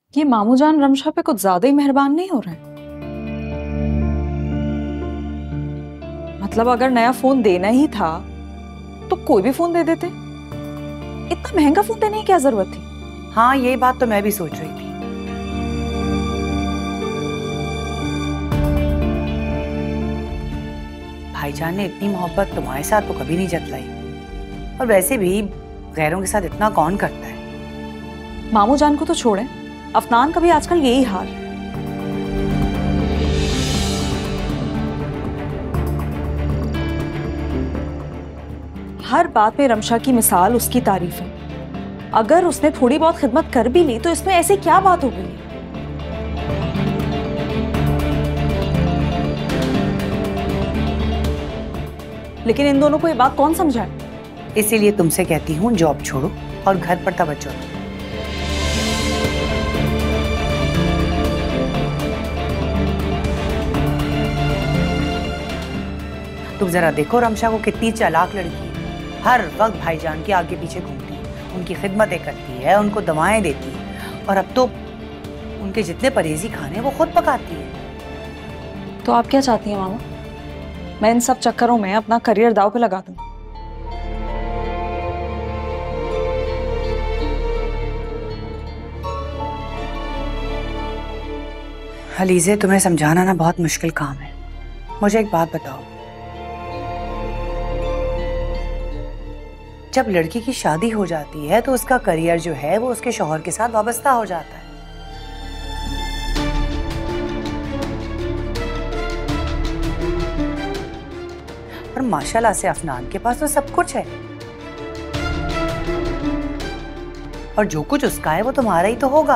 ये मामू जान रमशा पे कुछ ज्यादा ही मेहरबान नहीं हो रहे हैं? मतलब अगर नया फोन देना ही था तो कोई भी फोन दे देते। इतना महंगा फोन देने की क्या जरूरत थी? हाँ, यही बात तो मैं भी सोच रही थी। भाईजान ने इतनी मोहब्बत तुम्हारे साथ तो कभी नहीं जतलाई, और वैसे भी गैरों के साथ इतना कौन करता है। मामू जान को तो छोड़े, अफनान का भी आजकल यही हाल। हर बात में रमशा की मिसाल उसकी तारीफ है। अगर उसने थोड़ी बहुत खिदमत कर भी ली तो इसमें ऐसी क्या बात हो गई? लेकिन इन दोनों को ये बात कौन समझाए? इसीलिए तुमसे कहती हूँ जॉब छोड़ो और घर पर तवज्जो दो। तुम जरा देखो रमशा को कितनी चालाक लड़की है। हर वक्त भाईजान के आगे पीछे घूमती है, उनकी खिदमतें करती है, उनको दवाएं देती है, और अब तो उनके जितने परहेजी खाने वो खुद पकाती है। तो आप क्या चाहती हैं मामा? मैं इन सब चक्करों में अपना करियर दांव पे लगा दूं? अलीज़े, तुम्हें समझाना ना बहुत मुश्किल काम है। मुझे एक बात बताओ, जब लड़की की शादी हो जाती है तो उसका करियर जो है वो उसके शौहर के साथ वाबस्ता हो जाता है। और माशाल्लाह से अफनान के पास तो सब कुछ है, और जो कुछ उसका है वो तुम्हारा ही तो होगा।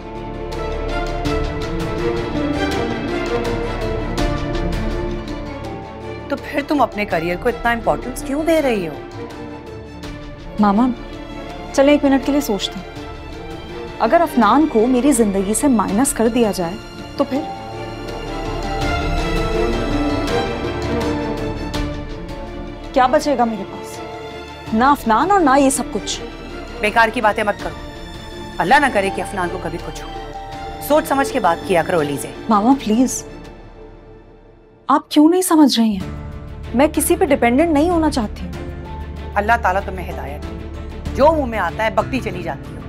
तो फिर तुम अपने करियर को इतना इंपॉर्टेंस क्यों दे रही हो? मामा चले एक मिनट के लिए सोचते हैं। अगर अफनान को मेरी जिंदगी से माइनस कर दिया जाए तो फिर क्या बचेगा मेरे पास? ना अफनान और ना ये सब कुछ। बेकार की बातें मत करो। अल्लाह ना करे कि अफनान को कभी कुछ हो। सोच समझ के बात किया करो अलीज़े। मामा प्लीज, आप क्यों नहीं समझ रही हैं? मैं किसी पे डिपेंडेंट नहीं होना चाहती। अल्लाह ताला तुम्हें हिदायत दे। जो मुंह में आता है बकती चली जाती हो।